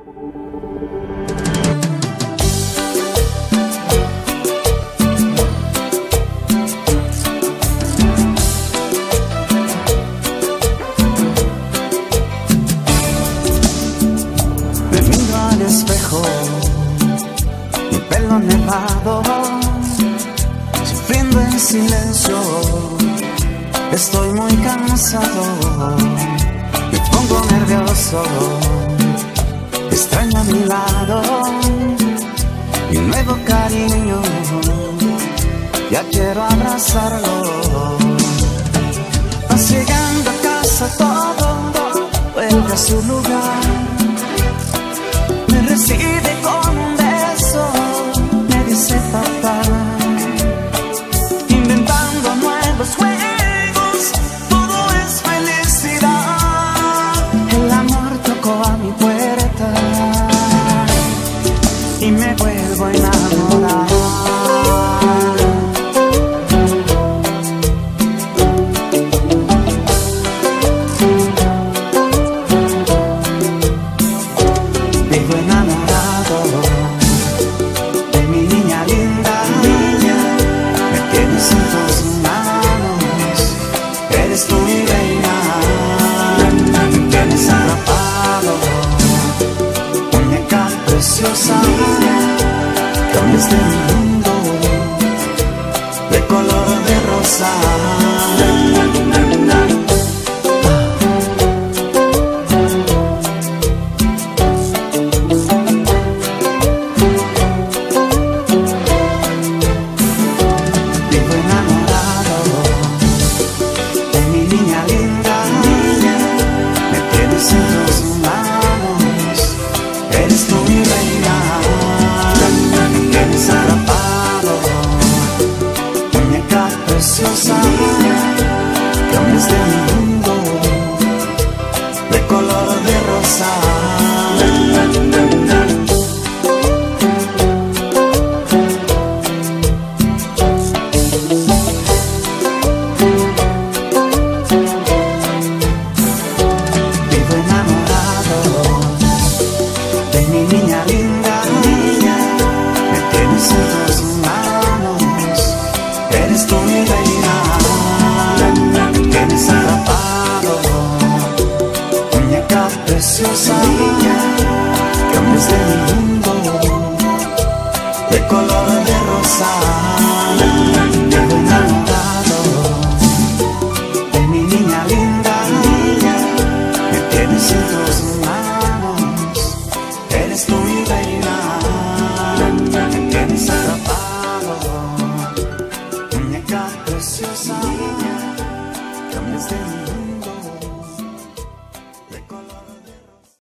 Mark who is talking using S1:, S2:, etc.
S1: Me miro al espejo, mi pelo nevado, sufriendo en silencio. Estoy muy cansado, me pongo nervioso, extraño a mi lado mi nuevo cariño, ya quiero abrazarlo. Vas llegando a casa, todo vuelve a su lugar. Me recibe con un beso, me dice papá, inventando nuevos juegos, todo es felicidad. El amor tocó a mi puerta y me vuelvo a enamorar. Vivo enamorado de mi niña linda, me tienes en tus manos, eres tú mi reina, me tienes atrapado, muñeca preciosa, cambias de mi mundo, de color de rosa. Eres tú mi reina, me tienes atrapado, muñeca preciosa, cambias de mi mundo, de color de rosa. Vivo enamorado de mi niña linda, me tienes en tus manos, eres tú mi reina, me tienes atrapado, muñeca preciosa, cambias de mi mundo, de color de rosa. Vivo enamorado de mi niña linda, me tienes en tus manos, eres tú mi reina, me tienes atrapado, muñeca preciosa, cambias de mi